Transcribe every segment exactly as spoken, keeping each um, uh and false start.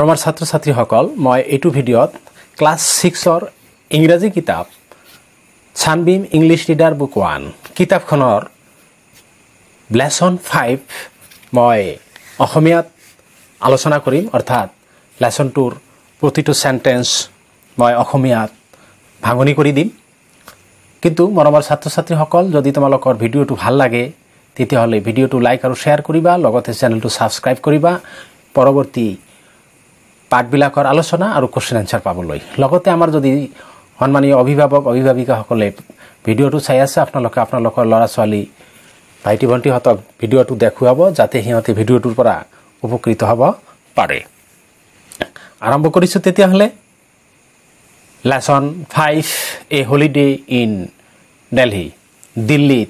মৰমৰ ছাত্ৰ ছাত্ৰীসকল মই এইটো ভিডিঅ'ত ক্লাছ ছিক্সৰ ইংৰাজী কিতাপ Sunbeam English reader book one কিতাপখনৰ লেসন ফাইভ মই অসমীয়াত আলোচনা কৰিম অৰ্থাৎ লেসনটোৰ প্ৰতিটো সেন্টেন্স মই অসমীয়াত ভাঙনি কৰি দিম কিন্তু মৰমৰ ছাত্ৰ ছাত্ৰীসকল যদি তোমালোকৰ ভিডিঅ'টো ভাল লাগে তেতিয়াহ'লে ভিডিঅ'টো লাইক আৰু শ্বেয়াৰ কৰিবা লগতে চেনেলটো সাবস্ক্ৰাইব কৰিবা পৰৱৰ্তী পাঠবিলাকৰ আলোচনা আৰু কোৱেশ্চন আনসাৰ পাবলৈ লগতে আমাৰ যদি সন্মানীয় অভিভাৱক অভিভাৱিকাসকলে ভিডিঅ'টো চাই আছে আপোনালোকে আপোনালোকৰ ল'ৰা ছোৱালী ভাইটি ভণ্টিহঁতক ভিডিঅ'টো দেখুৱাব যাতে সিহঁতে ভিডিঅ'টোৰ পৰা উপকৃত হ'ব পাৰে আৰম্ভ কৰিছোঁ তেতিয়াহ'লে lesson five a holiday in Delhi দিল্লীত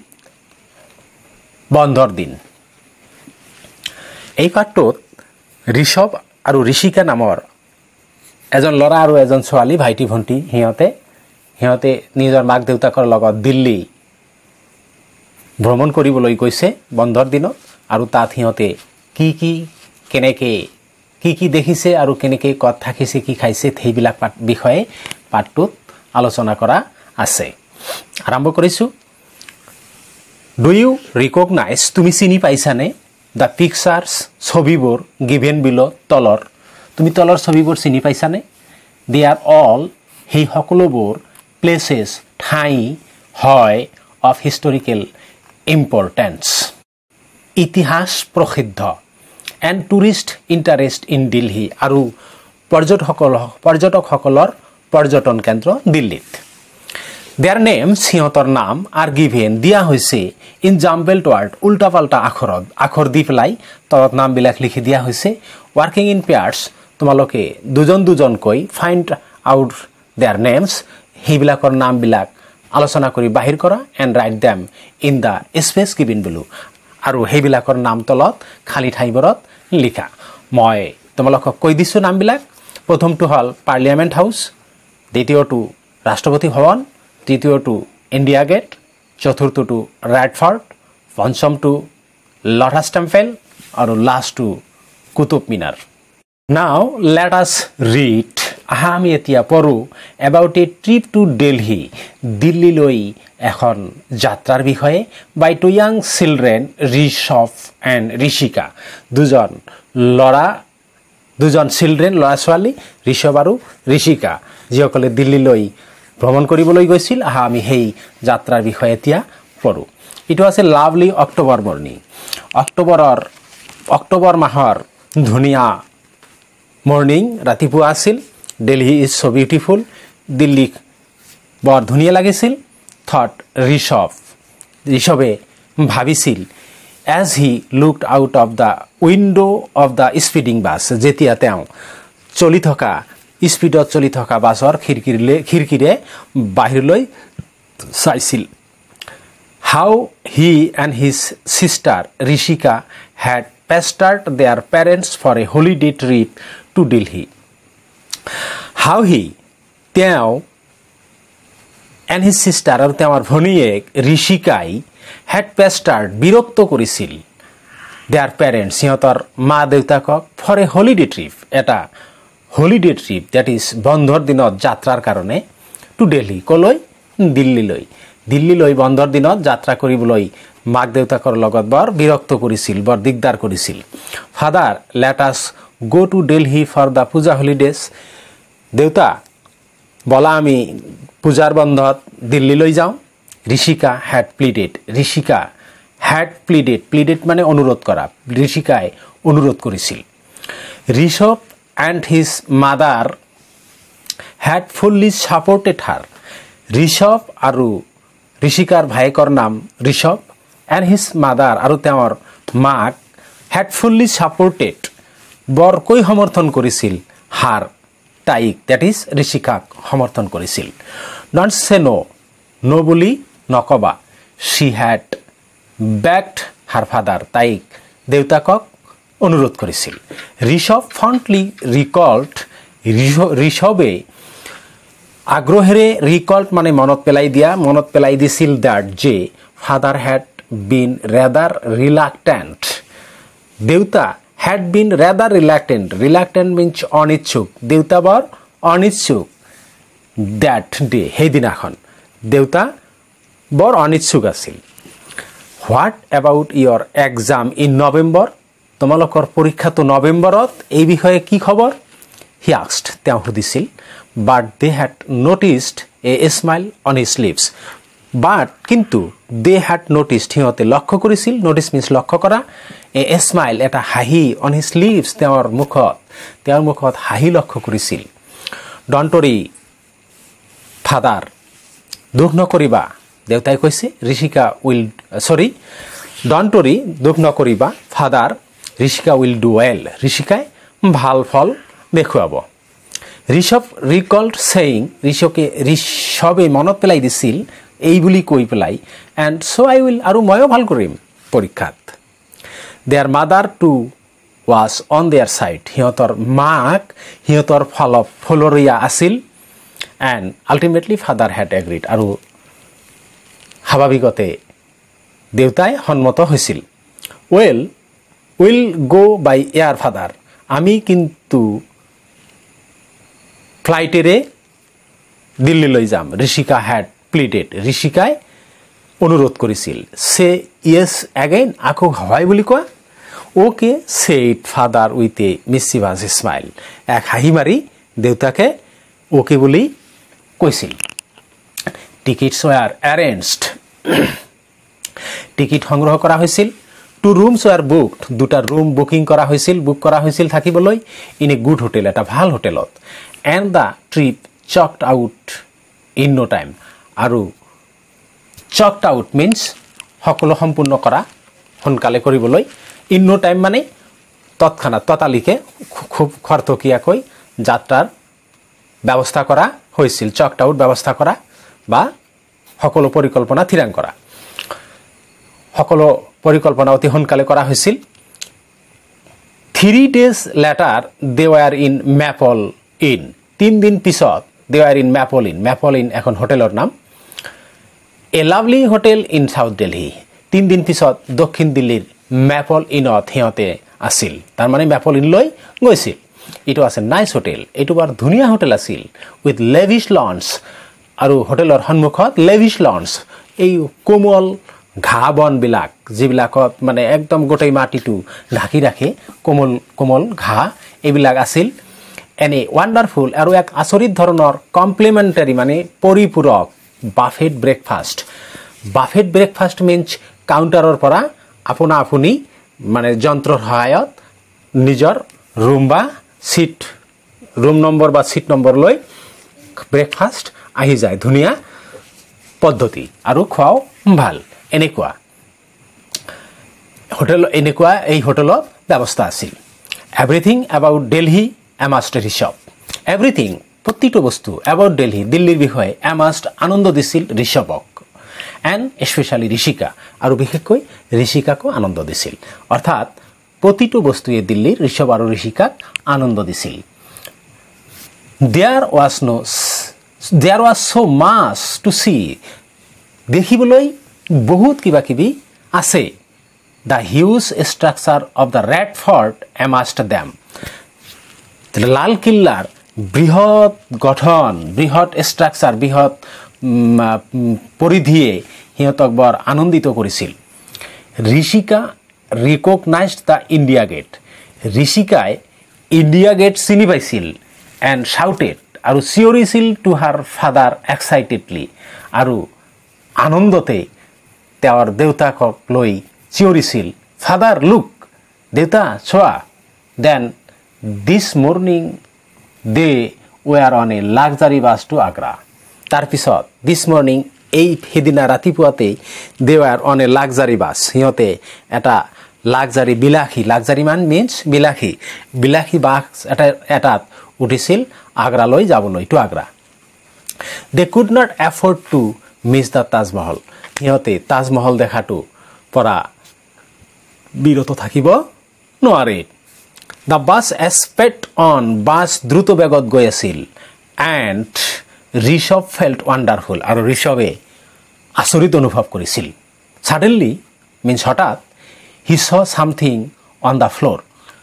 বন্ধৰ দিন এই পাঠটোত ঋষভ আৰু ঋষিকা নামৰ এজন ল'ৰা আৰু এজন ছোৱালী ভাইটি ভণ্টি সিহঁতে সিহঁতে নিজৰ মাক দেউতাকৰ লগত দিল্লী ভ্ৰমণ কৰিবলৈ গৈছে বন্ধৰ দিনত আৰু তাত সিহঁতে কি কি কেনেকে কি কি দেখিছে আৰু কেনেকে ক'ত থাকিছে কি খাইছে সেইবিলাক বিষয়ে পাঠটোত আলোচনা কৰা আছে আৰম্ভ কৰিছোঁ ডু ইউ ৰিকগনাইজ তুমি চিনি পাইছানে দ্য পিকচাৰ্ছ ছবিবোৰ গিভেন বিলো তলৰ তুমি তলৰ ছবিবোৰ চিনি পাইছানে দে আৰ অল সেই সকলোবোৰ প্লেচেছ ঠাই হয় অফ হিষ্টৰিকেল ইম্পৰ্টেঞ্চ ইতিহাস প্ৰসিদ্ধ and tourist interest in Delhi আৰু পৰ্যটকসকল পৰ্যটকসকলৰ পৰ্যটন কেন্দ্ৰ দিল্লীত দেয়াৰ নেম সিহঁতৰ নাম আৰ গিভেন দিয়া হৈছে ইন জাম্বেলড ৱাৰ্ড উল্টা পাল্টা আখৰত আখৰ দি পেলাই তলত নামবিলাক লিখি দিয়া হৈছে ৱাৰ্কিং ইন পেয়াৰ্ছ তোমালোকে দুজন দুজনকৈ ফাইণ্ড আউট দেয়াৰ নেমছ সেইবিলাকৰ নামবিলাক আলোচনা কৰি বাহিৰ কৰা and write them in the space given below আৰু সেইবিলাকৰ নাম তলত খালী ঠাইবোৰত লিখা মই তোমালোকক কৈ দিছোঁ নামবিলাক প্ৰথমটো হ'ল পাৰ্লিয়ামেণ্ট হাউচ দ্বিতীয়টো ৰাষ্ট্ৰপতি ভৱন তৃতীয়টো ইণ্ডিয়া গেট চতুৰ্থটো ৰেড ফৰ্ট পঞ্চমটো লটাছ টেম্পল আৰু লাষ্টটো কুতুব মিনাৰ নাও লেট আছ ৰিড আহা আমি এতিয়া পঢ়োঁ about a trip to Delhi দিল্লীলৈ এখন যাত্ৰাৰ বিষয়ে by two young children Rishabh and Rishika দুজন ল'ৰা দুজন চিলড্ৰেন ল'ৰা ছোৱালী ঋষভ আৰু ঋষিকা যিসকলে দিল্লীলৈ ভ্ৰমণ কৰিবলৈ গৈছিল আহা আমি সেই যাত্ৰাৰ বিষয়ে এতিয়া পঢ়োঁ এইটো আছে লাভলি অক্টোবৰ মৰ্নিং অক্টোবৰৰ অক্টোবৰ মাহৰ ধুনীয়া মৰ্নিং ৰাতিপুৱা আছিল Delhi is so' beautiful Delhi বৰ ধুনীয়া লাগিছিল থট ঋষভ ঋষভে ভাবিছিল as he looked out of the window' of the speeding bus যেতিয়া তেওঁ চলি থকা স্পীডত চলি থকা বাছৰ খিৰিকীৰে খিৰিকীৰে বাহিৰলৈ চাইছিল how he and his sister Rishika had pestered their parents for a holiday trip to Delhi how he তেওঁ এণ্ড হিজ ছিষ্টাৰ আৰু তেওঁৰ ভনীয়েক ঋষিকাই হেড পেষ্টাৰ্ড বিৰক্ত কৰিছিল দেয়াৰ পেৰেণ্টছ সিহঁতৰ মা দেউতাকক ফৰ এ হলিডে ট্ৰিপ এটা হলিডে ট্ৰিপ ডেট ইজ বন্ধৰ দিনত যাত্ৰাৰ কাৰণে টু দিল্লী কলৈ দিল্লীলৈ দিল্লীলৈ বন্ধৰ দিনত যাত্ৰা কৰিবলৈ মাক দেউতাকৰ লগত বৰ বিৰক্ত কৰিছিল বৰ দিগদাৰ কৰিছিল father let us go to Delhi for the puja holidays দেউতা বলা আমি পূজাৰ বন্ধত দিল্লীলৈ যাওঁ Rishika had pleaded Rishika had pleaded pleaded মানে অনুৰোধ কৰা ঋষিকাই অনুৰোধ কৰিছিল Rishabh and his mother had fully supported her Rishabh আৰু ঋষিকাৰ ভায়েকৰ নাম ঋষভ and his mother আৰু তেওঁৰ মাক had fully supported বৰকৈ সমৰ্থন কৰিছিল হাৰ তাইক that is ঋষিকাক সমৰ্থন কৰিছিল don't say no no বুলি নকবা she had begged her father তাইক দেউতাকক অনুৰোধ কৰিছিল ঋষভ ফন্টলি ৰিকল্ড ঋষভে আগ্ৰহেৰে ৰিকল্ড মানে মনত পেলাই দিয়া মনত পেলাই দিছিল দ্যাট যে father had been rather reluctant দেউতা had been rather reluctant. Reluctant means অনিচ্ছুক. দেউতা বৰ অনিচ্ছুক. That day, সেইদিনাখন দেউতা বৰ অনিচ্ছুক আছিল. What about your exam in November? তোমালোকৰ পৰীক্ষাটো নৱেম্বৰত এই বিষয়ে কি খবৰ? He asked. তেওঁ সুধিছিল. But they had noticed a smile on his lips. But কিন্তু they had noticed সিহঁতে লক্ষ্য কৰিছিল. Notice means লক্ষ্য কৰা. A smile এটা হাঁহি on his lips তেওঁৰ মুখত তেওঁৰ মুখত হাঁহি লক্ষ্য কৰিছিল. Don't worry father, দুখ নকৰিবা দেউতাই কৈছে. Rishika will sorry don't worry দুখ নকৰিবা father, Rishika will do well, ঋষিকাই ভাল ফল দেখুৱাব. ঋষভ ৰিকল্ড সেইং, ঋষকে ঋষভে মনত পেলাই দিছিল এই বুলি কৈ পেলাই. এণ্ড চ' আই উইল, আৰু ময়ো ভাল কৰিম পৰীক্ষাত. Their mother too was on their side, সিহঁতৰ মাক সিহঁতৰ ফল ফলৰীয়া আছিল. And ultimately father had agreed, আৰু স্বাভাৱিকতে দেউতাই সন্মত হৈছিল. ৱেল উইল গ' বাই এয়াৰ ফাদাৰ, আমি কিন্তু ফ্লাইটেৰে দিল্লীলৈ যাম. ঋষিকা হেড প্লিডেড, ঋষিকাই অনুৰোধ কৰিছিল. চে য়েছ এগেইন, আকৌ হয় বুলি কোৱা. Okay said father with a mischievous smile, এক হাঁহি মাৰি দেউতাকে অ'কে বুলি কৈছিল. টিকেটছ ৱেৰ এৰেঞ্জড, টিকেট সংগ্ৰহ কৰা হৈছিল. টু ৰুমছ ৱেৰ বুকড, দুটা ৰুম বুকিং কৰা হৈছিল, বুক কৰা হৈছিল থাকিবলৈ. ইন এ গুড হোটেল, এটা ভাল হোটেলত. And the trip chalked out in no' time, আৰু চকড আউট মিনছ সকলো সম্পূৰ্ণ কৰা, সোনকালে কৰিবলৈ. ইন ন' টাইম মানে তৎক্ষণাত, ততালিকে, খুব খৰতকীয়াকৈ যাত্ৰাৰ ব্যৱস্থা কৰা হৈছিল. চকড আউট ব্যৱস্থা কৰা বা সকলো পৰিকল্পনা থিৰাং কৰা, সকলো পৰিকল্পনা অতি সোনকালে কৰা হৈছিল. Three days later they were in Maple Inn, তিনিদিন পিছত they were in Maple Inn, Maple Inn এখন হোটেলৰ নাম. A lovely hotel in south Delhi, তিনিদিন পিছত দক্ষিণ দিল্লীৰ মেপল ইনত সিহঁতে আছিল, তাৰমানে মেপল ইনলৈ গৈছিল. এইটো আছে নাইচ হোটেল, এইটো বৰ ধুনীয়া হোটেল আছিল. উইথ লেভিছ লঞ্চ, আৰু হোটেলৰ সন্মুখত লেভিছ লঞ্চ, এই কোমল ঘাঁহ বনবিলাক যিবিলাকত মানে একদম গোটেই মাটিটো ঢাকি ৰাখে, কোমল কোমল ঘাঁহ এইবিলাক আছিল. এনে ৱাণ্ডাৰফুল, আৰু এক আচৰিত ধৰণৰ কমপ্লিমেণ্টাৰী মানে পৰিপূৰক buffet breakfast. Buffet breakfast means কাউণ্টাৰৰ পৰা আপোনা আপুনি মানে যন্ত্ৰৰ সহায়ত নিজৰ ৰুম বা চিট, ৰুম নম্বৰ বা চিট নম্বৰ লৈ ব্ৰেকফাষ্ট আহি যায়. ধুনীয়া পদ্ধতি, আৰু খোৱাও ভাল. এনেকুৱা হোটেল, এনেকুৱা এই হোটেলত ব্যৱস্থা আছিল. Everything about Delhi amazed Rishabh, everything প্ৰতিটো বস্তু এবাউট দিল্লী, দিল্লীৰ বিষয়ে এমাষ্ট আনন্দ দিছিল ঋষভক. এণ্ড স্পেচিয়েলি ঋষিকা, আৰু বিশেষকৈ ঋষিকাকো আনন্দ দিছিল. অৰ্থাৎ প্ৰতিটো বস্তুৱে দিল্লীৰ ঋষভ আৰু ঋষিকাক আনন্দ দিছিল. দেয়াৰ ৱাজ ন there was so' much to see, দেখিবলৈ বহুত কিবা কিবি আছে. The huge structure of the Red Fort amazed them, লালকিল্লাৰ বৃহৎ গঠন, বৃহৎ ষ্ট্ৰাকচাৰ, বৃহৎ পৰিধিয়ে সিহঁতক বৰ আনন্দিত কৰিছিল. Rishika recognized the India Gate, ঋষিকাই ইণ্ডিয়া গেট চিনি পাইছিল. এণ্ড শ্বাউটেড, আৰু চিঞৰিছিল টু হাৰ ফাদাৰ এক্সাইটেডলি, আৰু আনন্দতে তেওঁৰ দেউতাকক লৈ চিঞৰিছিল, ফাদাৰ লুক, দেউতা চোৱা. Then this morning they were on a luxury bus to Agra, তাৰপিছত দিছ মৰ্ণিং, এই সেইদিনা ৰাতিপুৱাতেই they were on a luxury bus, সিহঁতে এটা লাক্সাৰী বিলাসী, লাক্সাৰী মান মিনছ বিলাসী, বিলাসী বাছ এটা এটাত উঠিছিল আগ্ৰালৈ যাবলৈ, to Agra. They could not afford to miss the Taj Mahal, সিহঁতে তাজমহল দেখাটো পৰা বিৰত থাকিব নোৱাৰে. The bus sped on, bus দ্ৰুত বেগত গৈ আছিল. এণ্ড ঋষভ ফেল্ট ৱাণ্ডাৰফুল, আৰু ঋষভে আচৰিত অনুভৱ কৰিছিল. ছাডেনলি মিনছ হঠাৎ, he saw' something on the floor,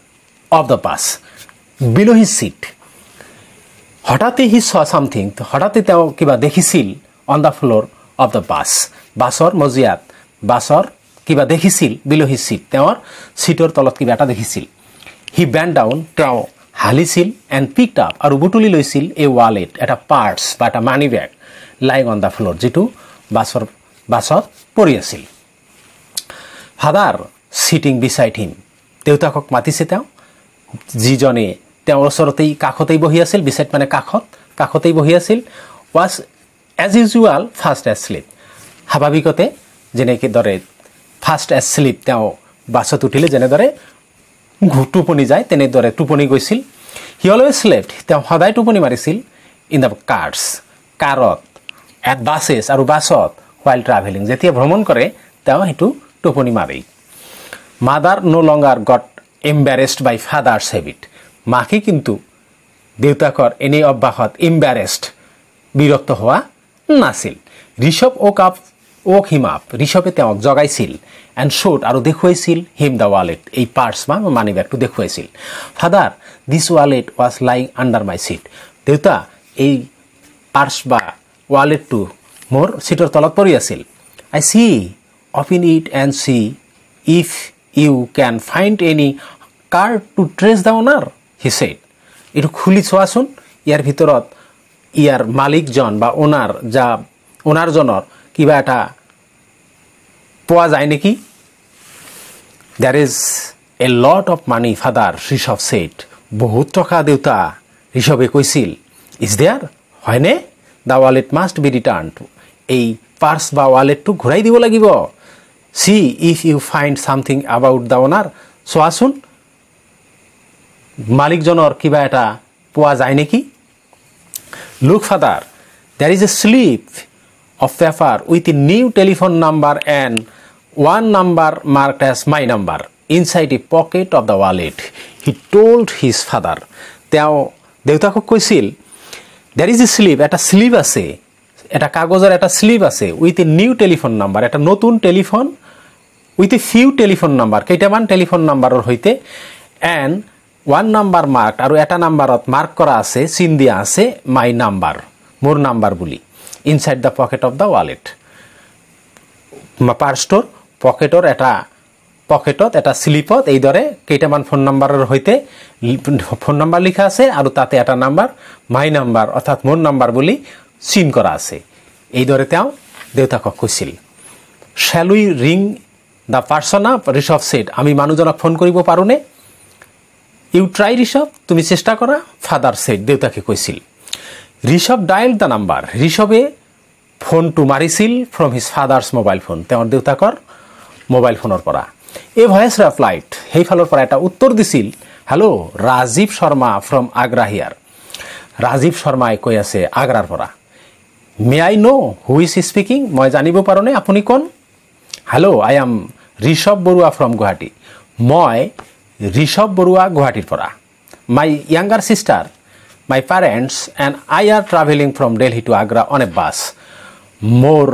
of the bus below his seat. হঠাতে he saw something, হঠাতে তেওঁ কিবা দেখিছিল on the floor of the bus. বাছৰ মজিয়াত বাছৰ কিবা দেখিছিল below his seat. তেওঁৰ সিটৰ তলত কিবা এটা দেখিছিল. He bent down, তেওঁ হালিছিল and picked up আৰু বুটলি লৈছিল a wallet, এটা পাৰ্টছ বা এটা মানি বেগ lying on the floor, যিটো বাছৰ বাছত পৰি আছিল. Father sitting beside him. দেউতাকক মাতিছে তেওঁ, যিজনে তেওঁৰ ওচৰতেই কাষতেই বহি আছিল, beside মানে কাষত, কাষতেই বহি আছিল, was as usual fast asleep. স্বাভাৱিকতে যেনেকৈ দৰে ফাষ্ট asleep তেওঁ বাছত উঠিলে যেনেদৰে টোপনি যায় তেনেদৰে টোপনি গৈছিল. He always slept. তেওঁ সদায় টোপনি মাৰিছিল in the cars, কাৰত, at buses আৰু বাছত while traveling. যেতিয়া ভ্ৰমণ কৰে তেওঁ সেইটো টোপনি মাৰে. Mother no longer got embarrassed by father's habit. মাকে কিন্তু দেউতাকৰ এনে অভ্যাসত embarrassed, বিৰক্ত হোৱা নাছিল. Rishabh woke up, woke him up. ঋষভে তেওঁক জগাইছিল and showed আৰু দেখুৱাইছিল him the wallet. এই পাৰ্টছ বা মানি বেগটো দেখুৱাইছিল. Father, this wallet was lying under my seat. দেউতা, এই পাৰ্টছ বা ৱালেটটো মোৰ সিটৰ তলত পৰি আছিল. I see, open it and see if you can find any card to trace the owner, he said. এইটো খুলি চোৱাচোন, ইয়াৰ ভিতৰত ইয়াৰ মালিকজন বা ওনাৰ যা ওনাৰজনৰ কিবা এটা পোৱা যায় নেকি? There is a lot of money, father, Rishabh said. বহুত টকা দেউতা, ঋষভে কৈছিল. Is there? হয়নে? The wallet must be returned. এই পাৰ্স বা ৱালেটটো ঘূৰাই দিব লাগিব. See if you find something about the owner. চোৱাচোন মালিকজনৰ কিবা এটা পোৱা যায় নেকি? Look, father, there is a slip of paper with a new telephone number and one number marked as my number inside a pocket of the wallet, he told his father. তেওঁ দেউতাকক কৈছিল, there is a slip, এটা slip আছে, এটা কাগজৰ এটা slip আছে with a new telephone number, এটা নতুন telephone with a few telephone number, কেইটামান টেলিফোন নাম্বাৰৰ সৈতে, and one number marked, আৰু এটা নাম্বাৰত মাৰ্ক কৰা আছে, চিন দিয়া আছে my number, মোৰ নাম্বাৰ বুলি, inside the pocket of the wallet. পাৰ্চটোৰ পকেটৰ এটা পকেটত এটা স্লিপত এইদৰে কেইটামান ফোন নাম্বাৰৰ সৈতে ফোন নাম্বাৰ লিখা আছে আৰু তাতে এটা নাম্বাৰ মাই নাম্বাৰ অৰ্থাৎ মোৰ নাম্বাৰ বুলি চিন কৰা আছে. এইদৰে তেওঁ দেউতাকক কৈছিল. Shall we ring the person up? Rishabh said. আমি মানুহজনক ফোন কৰিব পাৰোনে? You try, ঋষভ, তুমি চেষ্টা কৰা, father said. দেউতাকে কৈছিল. Rishabh dialed the number. ঋষভে ফোনটো মাৰিছিল from his father's mobile phone. তেওঁৰ দেউতাকৰ মোবাইল ফোনৰ পৰা. A voice replied. সেইফালৰ পৰা এটা উত্তৰ দিছিল. Hello, Rajiv Sharma from Agra here. Rajiv Sharma কৈ আছে আগ্ৰাৰ পৰা. May I know who is speaking? মই জানিব পাৰোনে আপুনি কোন? Hello, I am Rishabh Barua from Guwahati. মই ঋষভ বৰুৱা গুৱাহাটীৰ পৰা. My younger sister, my parents and I are traveling from Delhi to Agra on a bus. মোৰ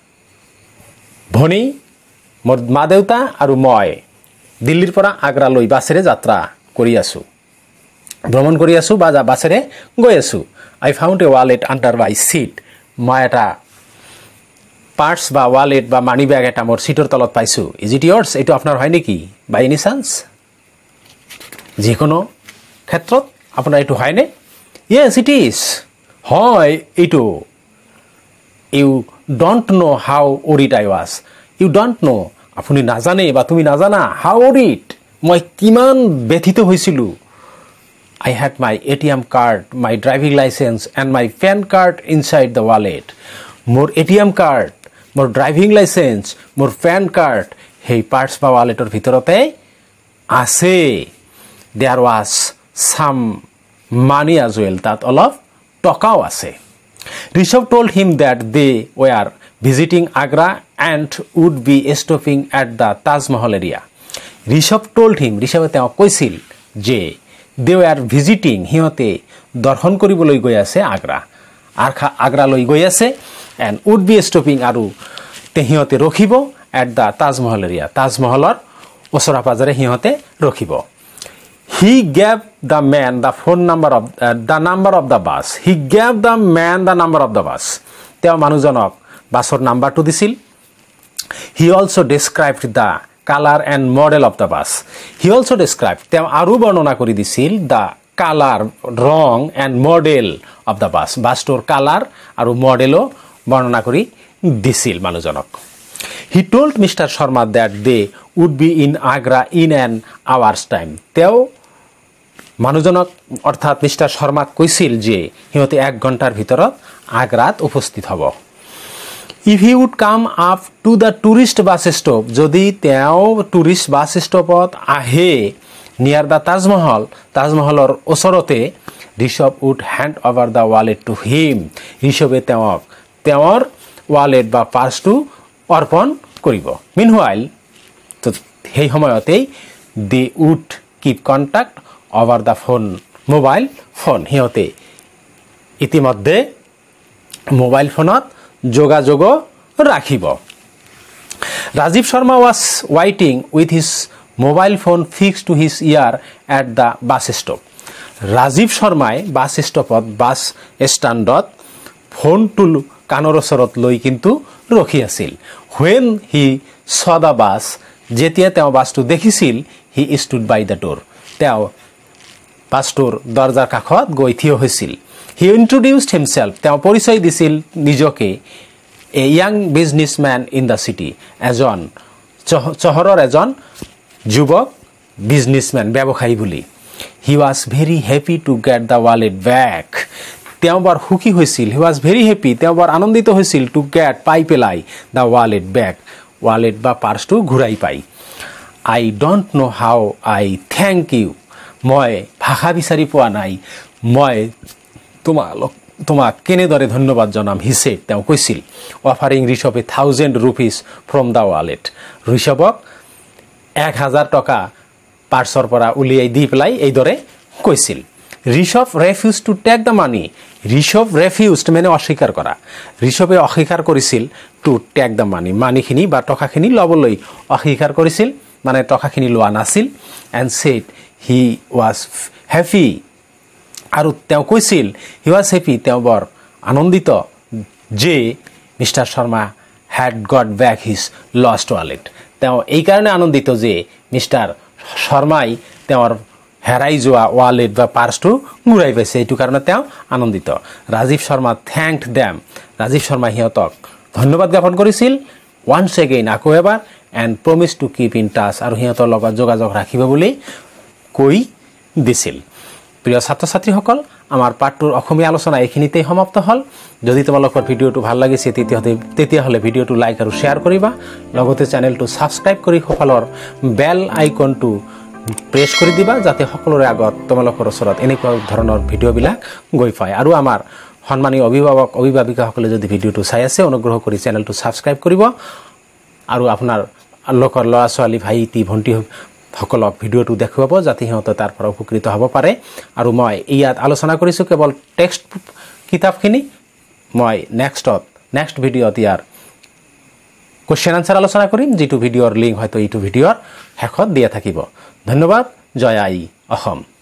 ভনী, মোৰ মা দেউতা আৰু মই দিল্লীৰ পৰা আগ্ৰালৈ বাছেৰে যাত্ৰা কৰি আছো, ভ্ৰমণ কৰি আছো বা বাছেৰে গৈ আছো. I found a wallet under my seat. মই এটা পাৰ্টছ বা ৱালেট বা মানি বেগ এটা মোৰ সিটৰ তলত পাইছো. Is it yours? এইটো আপোনাৰ হয় নেকি? By any chance? যিকোনো ক্ষেত্ৰত আপোনাৰ এইটো হয়নে? Yes, it is. হয় এইটো. You don't know how worried I was. You don't know. আপুনি নাজানে বা তুমি নাজানা. How worried? মই কিমান ব্যথিত হৈছিলো. I had my A T M card, my driving license and my PAN card inside the wallet. মোৰ A T M card, মোৰ driving license, মোৰ PAN card সেই পাৰ্টছ বা ৱালেটৰ ভিতৰতে আছে. There was some money as well, তাত অলপ টকাও আছে. Rishabh told him that they were visiting Agra and would be stopping at the Taj Mahal area. Rishabh told him, Rishabhe তেওঁক কৈছিল যে they were visiting, সিহঁতে দৰ্শন কৰিবলৈ গৈ আছে আগ্ৰা, আগ্ৰালৈ গৈ আছে, and would be stopping আৰু সিহঁতে ৰখিব at the Taj Mahal area, তাজমহলৰ ওচৰে পাজৰে সিহঁতে ৰখিব. He gave the man the phone number of uh, the number of the bus. He gave the man the number of the bus. তেওঁ মানুহজনক বাছৰ নাম্বাৰটো দিছিল. He also described the color and model of the bus. He also described তেওঁ আৰু বৰ্ণনা কৰি দিছিল the color, ৰং and model of the bus. বাছটোৰ কালাৰ আৰু মডেলো বৰ্ণনা কৰি দিছিল মানুহজনক. He told Mister Sharma that they would be in Agra in an hour's time. তেওঁ মানুহজনক অৰ্থাৎ মিষ্টাৰ শৰ্মাক কৈছিল যে সিহঁতে এক ঘণ্টাৰ ভিতৰত আগ্ৰাত উপস্থিত হ'ব. If he would come up to the tourist bus stop, যদি তেওঁ টুৰিষ্ট বাছ ষ্টপত আহে near the Taj Mahal, তাজমহলৰ ওচৰতে, Rishabh would hand over the wallet to him. ঋষভে তেওঁক তেওঁৰ ৱালেট বা পাৰ্চটো অৰ্পণ কৰিব. Meanwhile, সেই সময়তেই they would keep contact over the phone, mobile phone. সিহঁতে ইতিমধ্যে মোবাইল ফোনত যোগাযোগ ৰাখিব. Rajiv Sharma was waiting with his mobile phone fixed to his ear at the bus stop. Rajiv Sharmaই বাছ ষ্টপত বাছ ষ্টেণ্ডত ফোনটো কাণৰ ওচৰত লৈ কিন্তু ৰখি আছিল. When he saw the bus, যেতিয়া তেওঁ বাছটো দেখিছিল, he stood by the door. তেওঁ বাছটোৰ দৰজাৰ কাষত গৈ থিয় হৈছিল. He introduced himself. তেওঁ পৰিচয় দিছিল নিজকে a young businessman in the city. এজন চহৰৰ এজন যুৱক বিজনেছমেন ব্যৱসায়ী বুলি. He was very happy to get the wallet back. তেওঁ বৰ সুখী হৈছিল. He was very happy. তেওঁ বৰ আনন্দিত হৈছিল to get পাই পেলাই the wallet back. wallet বা পাৰ্চটো ঘূৰাই পাই. I don't know how I thank you. মই ভাষা বিচাৰি পোৱা নাই. মই তোমালোক তোমাক কেনেদৰে ধন্যবাদ জনাম, he said. তেওঁ কৈছিল. offering Rishabh a thousand rupees from the wallet. ঋষভক এক হাজাৰ টকা পাৰ্চৰ পৰা উলিয়াই দি পেলাই এইদৰে কৈছিল. Rishabh refused to take the money. Rishabh refused মানে অস্বীকাৰ কৰা. ঋষভে অস্বীকাৰ কৰিছিল to take the money. মানিখিনি বা টকাখিনি ল'বলৈ অস্বীকাৰ কৰিছিল, মানে টকাখিনি লোৱা নাছিল. and said he was happy. আৰু তেওঁ কৈছিল he was happy. তেওঁ বৰ আনন্দিত যে mister Sharma had got back his lost wallet. তেওঁ এই কাৰণে আনন্দিত যে মিষ্টাৰ শৰ্মাই তেওঁৰ হেৰাই যোৱা ৱালেট বা পাৰ্চটো ঘূৰাই পাইছে. এইটো কাৰণে তেওঁ আনন্দিত. Rajiv Sharma thanked them. ৰাজীৱ শৰ্মাই সিহঁতক ধন্যবাদ জ্ঞাপন কৰিছিল once again, আকৌ এবাৰ, and promised to keep in touch. আৰু সিহঁতৰ লগত যোগাযোগ ৰাখিব বুলি কৈ দিছিল. প্ৰিয় ছাত্ৰ ছাত্ৰীসকল, আমাৰ পাঠটোৰ অসমীয়া আলোচনা এইখিনিতেই সমাপ্ত হ'ল. যদি তোমালোকৰ ভিডিঅ'টো ভাল লাগিছে তেতিয়াহ'লে তেতিয়াহ'লে ভিডিঅ'টো লাইক আৰু শ্বেয়াৰ কৰিবা. লগতে চেনেলটো ছাবস্ক্ৰাইব কৰি সকলৰ বেল আইকনটো প্ৰেছ কৰি দিবা, যাতে সকলোৰে আগত তোমালোকৰ ওচৰত এনেকুৱা ধৰণৰ ভিডিঅ'বিলাক গৈ পায়. আৰু আমাৰ সন্মানীয় অভিভাৱক অভিভাৱিকাসকলে যদি ভিডিঅ'টো চাই আছে, অনুগ্ৰহ কৰি চেনেলটো ছাবস্ক্ৰাইব কৰিব আৰু আপোনাৰ লোকৰ ল'ৰা ছোৱালী ভাইটি ভণ্টি সকলক ভিডিঅ'টো দেখুৱাব, যাতে সিহঁতে তাৰ পৰা উপকৃত হ'ব পাৰে. আৰু মই ইয়াত আলোচনা কৰিছোঁ কেৱল টেক্সট কিতাপখিনি. মই নেক্সটত নেক্সট ভিডিঅ'ত ইয়াৰ কুৱেশ্যন আনচাৰ আলোচনা কৰিম, যিটো ভিডিঅ'ৰ লিংক হয়তো এইটো ভিডিঅ'ৰ শেষত দিয়া থাকিব. ধন্যবাদ. জয় আই অসম.